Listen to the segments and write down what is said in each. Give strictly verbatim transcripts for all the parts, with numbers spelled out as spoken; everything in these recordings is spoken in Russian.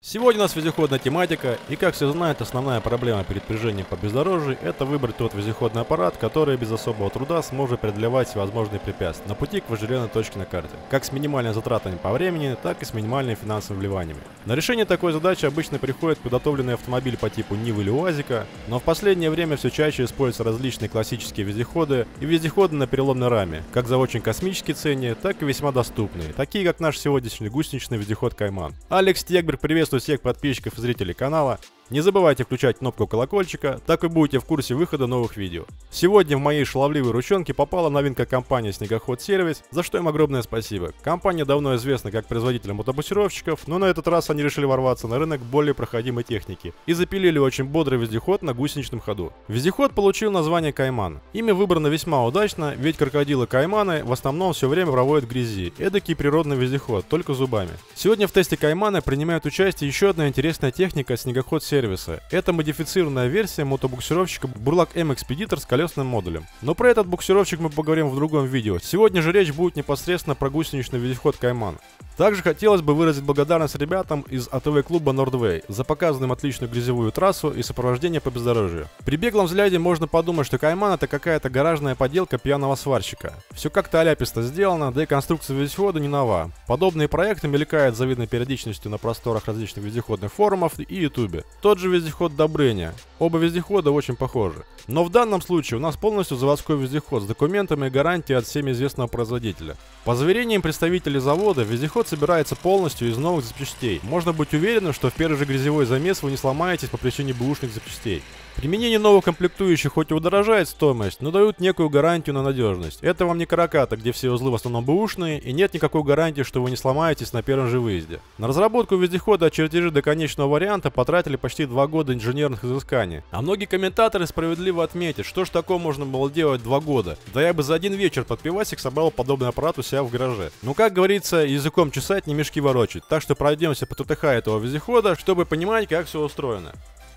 Сегодня у нас вездеходная тематика, и как все знают, основная проблема перед движением по бездорожью – это выбрать тот вездеходный аппарат, который без особого труда сможет преодолевать всевозможные препятствия на пути к вожделенной точке на карте, как с минимальными затратами по времени, так и с минимальными финансовыми вливаниями. На решение такой задачи обычно приходит подготовленный автомобиль по типу Нивы или УАЗика, но в последнее время все чаще используются различные классические вездеходы и вездеходы на переломной раме, как за очень космические цены, так и весьма доступные, такие как наш сегодняшний гусеничный вездеход Кайман. Алекс Тегберг приветствует всех подписчиков и зрителей канала. Не забывайте включать кнопку колокольчика, так вы будете в курсе выхода новых видео. Сегодня в моей шаловливой ручонке попала новинка компании Снегоход Сервис, за что им огромное спасибо. Компания давно известна как производитель мотобуксировщиков, но на этот раз они решили ворваться на рынок более проходимой техники и запилили очень бодрый вездеход на гусеничном ходу. Вездеход получил название Кайман. Имя выбрано весьма удачно, ведь крокодилы Кайманы в основном все время проводят в грязи. Эдакий природный вездеход, только зубами. Сегодня в тесте Каймана принимает участие еще одна интересная техника Снегоход Сервис. Сервиса. Это модифицированная версия мотобуксировщика Бурлак М Экспедитор с колесным модулем. Но про этот буксировщик мы поговорим в другом видео. Сегодня же речь будет непосредственно про гусеничный вездеход Кайман. Также хотелось бы выразить благодарность ребятам из АТВ-клуба Nordway за показанную отличную грязевую трассу и сопровождение по бездорожью. При беглом взгляде можно подумать, что Кайман это какая-то гаражная поделка пьяного сварщика. Все как-то аляписто сделано, да и конструкция вездехода не нова. Подобные проекты мелькают с завидной периодичностью на просторах различных вездеходных форумов и ютубе. Тот же вездеход Добрыня. Оба вездехода очень похожи. Но в данном случае у нас полностью заводской вездеход с документами и гарантией от всем известного производителя. По заверениям представителей завода, вездеход собирается полностью из новых запчастей. Можно быть уверенным, что в первый же грязевой замес вы не сломаетесь по причине бэушных запчастей. Применение новых комплектующих хоть и удорожает стоимость, но дают некую гарантию на надежность. Это вам не караката, где все узлы в основном бэушные, и нет никакой гарантии, что вы не сломаетесь на первом же выезде. На разработку вездехода от чертежи до конечного варианта потратили почти два года инженерных изысканий. А многие комментаторы справедливо отметят, что ж такого можно было делать два года. Да я бы за один вечер под пивасик собрал подобный аппарат у себя в гараже. Ну как говорится, языком чесать, не мешки ворочать. Так что пройдемся по ТТХ этого вездехода, чтобы понимать, как все устроено.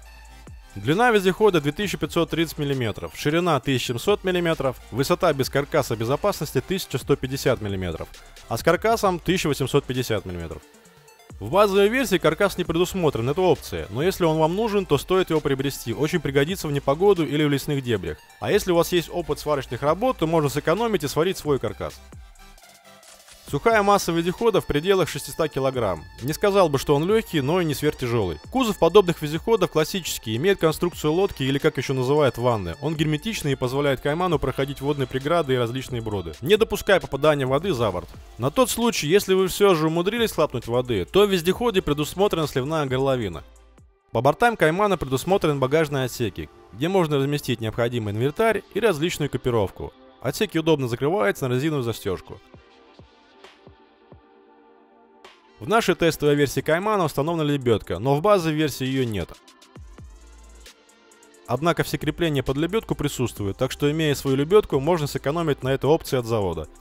Длина вездехода две тысячи пятьсот тридцать миллиметров, ширина тысяча семьсот миллиметров, высота без каркаса безопасности тысяча сто пятьдесят миллиметров, а с каркасом тысяча восемьсот пятьдесят миллиметров. В базовой версии каркас не предусмотрен, это опция, но если он вам нужен, то стоит его приобрести, очень пригодится в непогоду или в лесных дебрях. А если у вас есть опыт сварочных работ, то можно сэкономить и сварить свой каркас. Сухая масса вездехода в пределах шестисот килограмм. Не сказал бы, что он легкий, но и не сверхтяжелый. Кузов подобных вездеходов классический, имеет конструкцию лодки или как еще называют ванны. Он герметичный и позволяет Кайману проходить водные преграды и различные броды, не допуская попадания воды за борт. На тот случай, если вы все же умудрились хлапнуть воды, то в вездеходе предусмотрена сливная горловина. По бортам Каймана предусмотрены багажные отсеки, где можно разместить необходимый инвентарь и различную экипировку. Отсеки удобно закрываются на резиновую застежку. В нашей тестовой версии Каймана установлена лебедка, но в базовой версии ее нет. Однако все крепления под лебедку присутствуют, так что имея свою лебедку, можно сэкономить на этой опции от завода.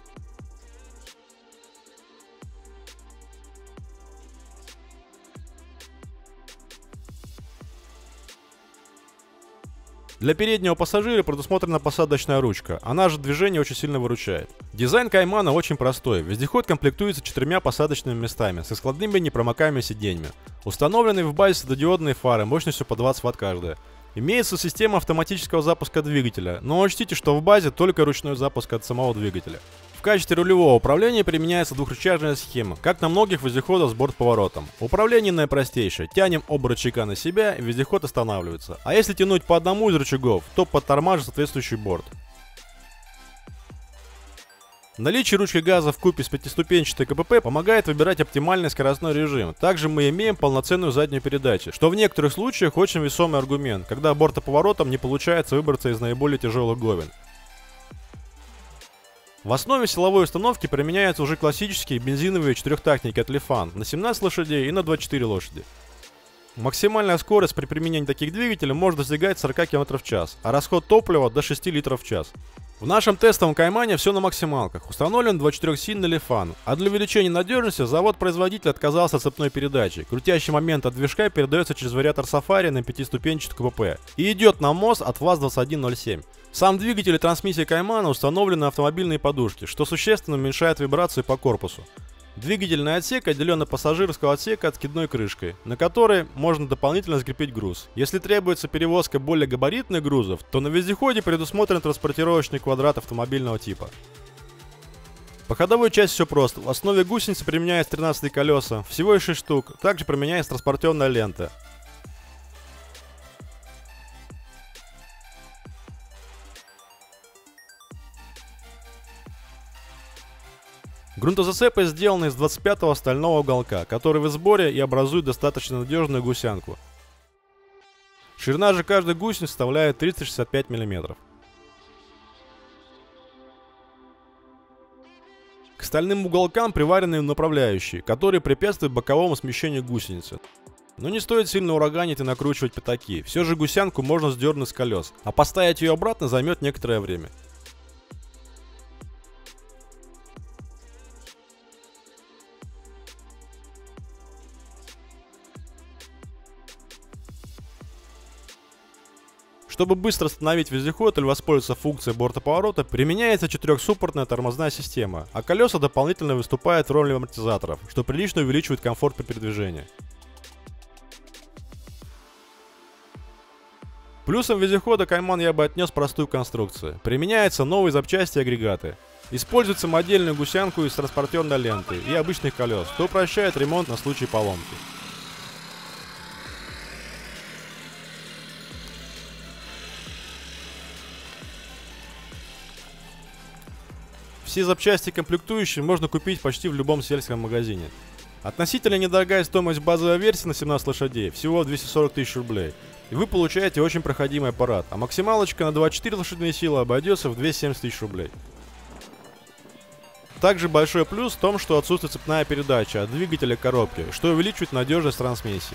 Для переднего пассажира предусмотрена посадочная ручка, она же движение очень сильно выручает. Дизайн Каймана очень простой, вездеход комплектуется четырьмя посадочными местами со складными непромокаемыми сиденьями. Установлены в базе светодиодные фары мощностью по двадцать ватт каждая. Имеется система автоматического запуска двигателя, но учтите, что в базе только ручной запуск от самого двигателя. В качестве рулевого управления применяется двухрычажная схема, как на многих вездеходах с бортповоротом. Управление наипростейшее. Тянем оба рычага на себя, и вездеход останавливается. А если тянуть по одному из рычагов, то подтормаживает соответствующий борт. Наличие ручки газа вкупе с пятиступенчатой КПП помогает выбирать оптимальный скоростной режим. Также мы имеем полноценную заднюю передачу, что в некоторых случаях очень весомый аргумент, когда бортоповоротом не получается выбраться из наиболее тяжелых говен. В основе силовой установки применяются уже классические бензиновые четырехтактники от Lifan на семнадцать лошадей и на двадцать четыре лошади. Максимальная скорость при применении таких двигателей может достигать сорок километров в час, а расход топлива до шести литров в час. В нашем тестовом Каймане все на максималках. Установлен двадцатичетырёхсильный Lifan, а для увеличения надежности завод-производитель отказался от цепной передачи. Крутящий момент от движка передается через вариатор Safari на пятиступенчатый КПП и идет на МОЗ от ВАЗ двадцать один ноль семь. Сам двигатель и трансмиссия Каймана установлены на автомобильные подушки, что существенно уменьшает вибрацию по корпусу. Двигательный отсек отделен от пассажирского отсека откидной крышкой, на которой можно дополнительно закрепить груз. Если требуется перевозка более габаритных грузов, то на вездеходе предусмотрен транспортировочный квадрат автомобильного типа. По ходовой части все просто. В основе гусеницы применяются тринадцатые колеса, всего и шесть штук. Также применяется транспортерная лента. Грунтозацепы сделаны из двадцать пятого стального уголка, который в сборе и образует достаточно надежную гусянку. Ширина же каждой гусеницы составляет триста шестьдесят пять миллиметров. К стальным уголкам приварены направляющие, которые препятствуют боковому смещению гусеницы. Но не стоит сильно ураганить и накручивать пятаки, все же гусянку можно сдернуть с колес, а поставить ее обратно займет некоторое время. Чтобы быстро остановить вездеход или воспользоваться функцией бортоповорота, применяется четырехсуппортная тормозная система, а колеса дополнительно выступают в роли амортизаторов, что прилично увеличивает комфорт при передвижении. Плюсом вездехода Кайман я бы отнес простую конструкцию. Применяются новые запчасти и агрегаты. Используется самодельную гусянку из транспортерной ленты и обычных колес, что упрощает ремонт на случай поломки. Все запчасти комплектующие можно купить почти в любом сельском магазине. Относительно недорогая стоимость базовой версии на семнадцать лошадей, всего двести сорок тысяч рублей. И вы получаете очень проходимый аппарат, а максималочка на двадцать четыре лошадиные силы обойдется в двести семьдесят тысяч рублей. Также большой плюс в том, что отсутствует цепная передача от двигателя к коробке, что увеличивает надежность трансмиссии.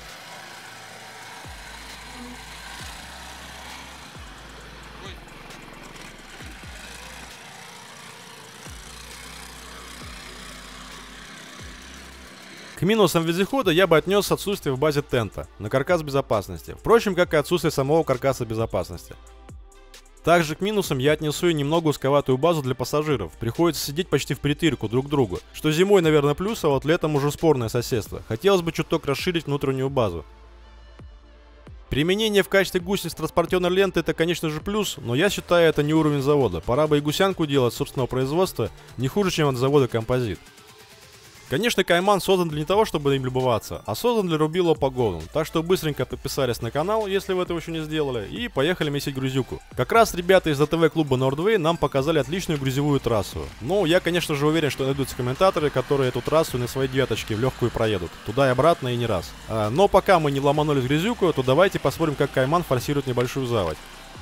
К минусам вездехода я бы отнес отсутствие в базе тента на каркас безопасности, впрочем, как и отсутствие самого каркаса безопасности. Также к минусам я отнесу и немного узковатую базу для пассажиров, приходится сидеть почти в притырку друг к другу, что зимой, наверное, плюс, а вот летом уже спорное соседство, хотелось бы чуток расширить внутреннюю базу. Применение в качестве гусениц транспортерной ленты это, конечно же, плюс, но я считаю это не уровень завода, пора бы и гусянку делать собственного производства не хуже, чем от завода Композит. Конечно, Кайман создан для не того, чтобы им любоваться, а создан для рубила по говну, так что быстренько подписались на канал, если вы этого еще не сделали, и поехали месить грузюку. Как раз ребята из АТВ клуба Nordway нам показали отличную грузевую трассу. Ну, я, конечно же, уверен, что найдутся комментаторы, которые эту трассу на своей девяточке в легкую проедут, туда и обратно и не раз. А, но пока мы не ломанулись в грязюку, то давайте посмотрим, как Кайман форсирует небольшую заводь.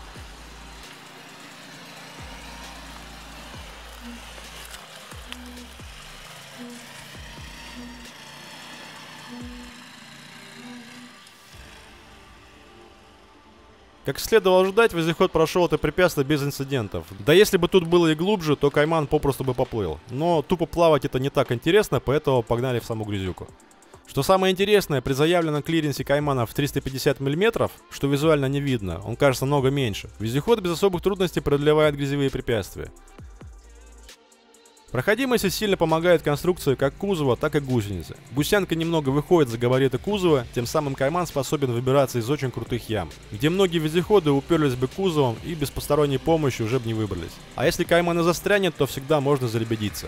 Как следовало ожидать, вездеход прошел это препятствие без инцидентов. Да если бы тут было и глубже, то Кайман попросту бы поплыл. Но тупо плавать это не так интересно, поэтому погнали в саму грязюку. Что самое интересное, при заявленном клиренсе Каймана в триста пятьдесят миллиметров, что визуально не видно, он кажется много меньше, вездеход без особых трудностей преодолевает грязевые препятствия. Проходимость сильно помогает конструкции как кузова, так и гусеницы. Гусянка немного выходит за габариты кузова, тем самым Кайман способен выбираться из очень крутых ям, где многие вездеходы уперлись бы кузовом и без посторонней помощи уже бы не выбрались. А если Кайман и застрянет, то всегда можно залебедиться.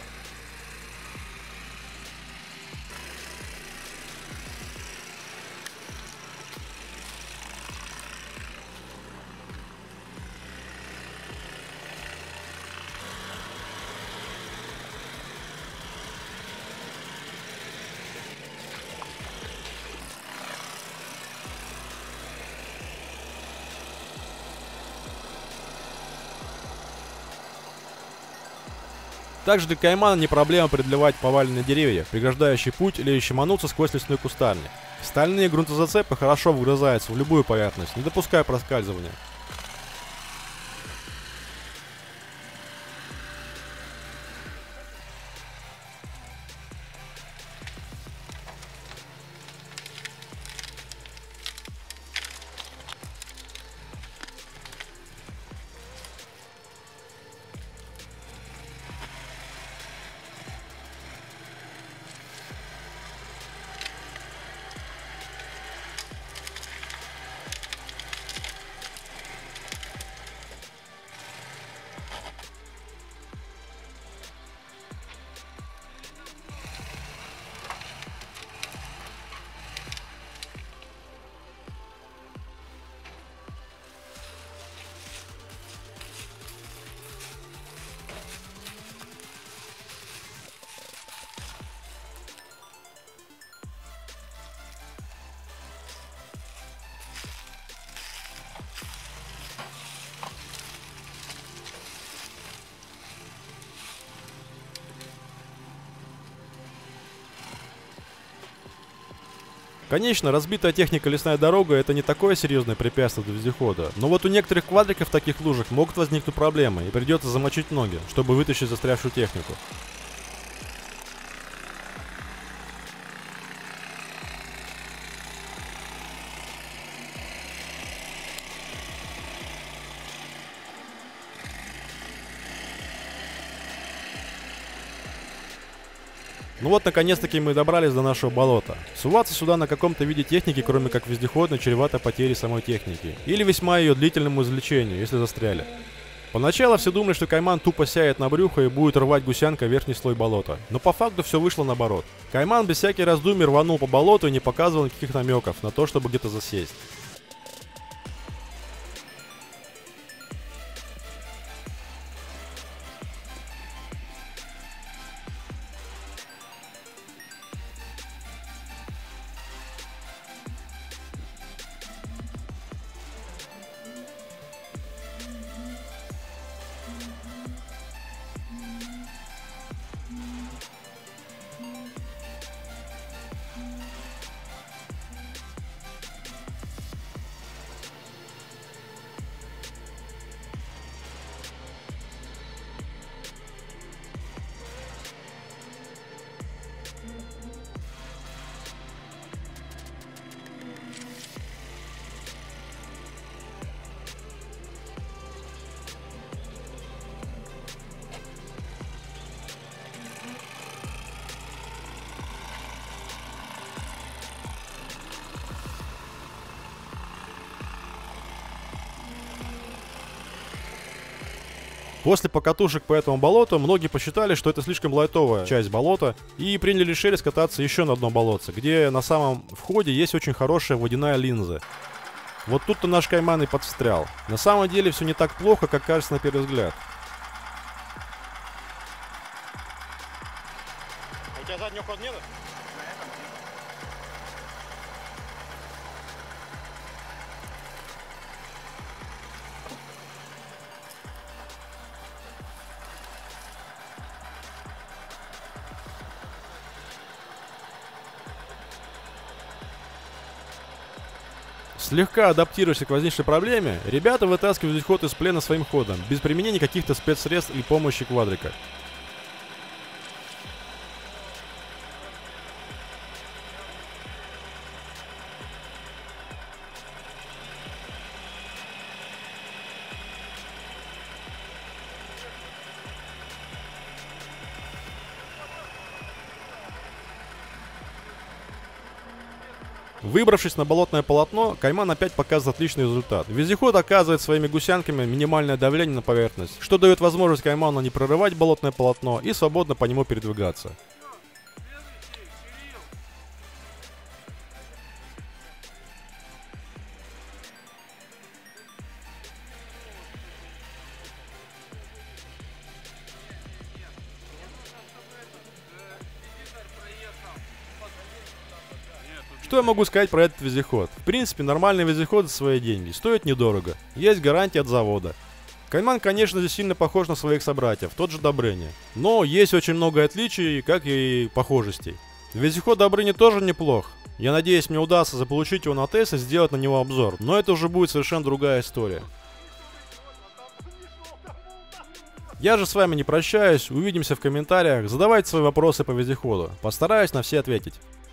Также для Каймана не проблема преодолевать поваленные деревья, преграждающие путь или щемануться сквозь лесной кустарник. Стальные грунтозацепы хорошо вгрызаются в любую поверхность, не допуская проскальзывания. Конечно, разбитая техника лесная дорога — это не такое серьезное препятствие для вездехода, но вот у некоторых квадриков в таких лужах могут возникнуть проблемы и придется замочить ноги, чтобы вытащить застрявшую технику. Ну вот, наконец-таки мы добрались до нашего болота. Суваться сюда на каком-то виде техники, кроме как вездеходной, чревато потерей самой техники. Или весьма ее длительному извлечению, если застряли. Поначалу все думали, что Кайман тупо сядет на брюхо и будет рвать гусянка верхний слой болота. Но по факту все вышло наоборот. Кайман без всяких раздумий рванул по болоту и не показывал никаких намеков на то, чтобы где-то засесть. После покатушек по этому болоту многие посчитали, что это слишком лайтовая часть болота, и приняли решение скататься еще на одно болотце, где на самом входе есть очень хорошая водяная линза. Вот тут-то наш Кайман и подстрял. На самом деле все не так плохо, как кажется на первый взгляд. У тебя заднего хода нет? Слегка адаптируясь к возникшей проблеме, ребята вытаскивают вездеход из плена своим ходом, без применения каких-то спецсредств или помощи квадрика. Выбравшись на болотное полотно, Кайман опять показывает отличный результат. Вездеход оказывает своими гусянками минимальное давление на поверхность, что дает возможность Кайману не прорывать болотное полотно и свободно по нему передвигаться. Что я могу сказать про этот вездеход? В принципе, нормальный вездеход за свои деньги, стоит недорого, есть гарантия от завода. Кайман, конечно, здесь сильно похож на своих собратьев, тот же Добрыня. Но есть очень много отличий, как и похожестей. Вездеход Добрыни тоже неплох. Я надеюсь, мне удастся заполучить его на тест и сделать на него обзор, но это уже будет совершенно другая история. Я же с вами не прощаюсь, увидимся в комментариях, задавайте свои вопросы по вездеходу, постараюсь на все ответить.